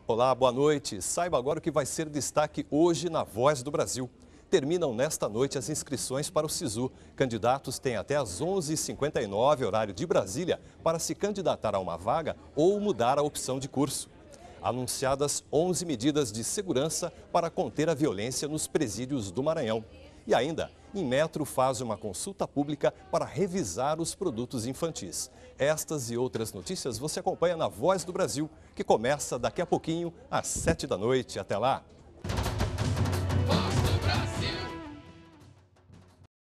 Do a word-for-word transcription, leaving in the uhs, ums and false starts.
Olá, boa noite. Saiba agora o que vai ser destaque hoje na Voz do Brasil. Terminam nesta noite as inscrições para o SISU. Candidatos têm até às onze e cinquenta e nove, horário de Brasília, para se candidatar a uma vaga ou mudar a opção de curso. Anunciadas onze medidas de segurança para conter a violência nos presídios do Maranhão. E ainda, Inmetro faz uma consulta pública para revisar os produtos infantis. Estas e outras notícias você acompanha na Voz do Brasil, que começa daqui a pouquinho, às sete da noite. Até lá!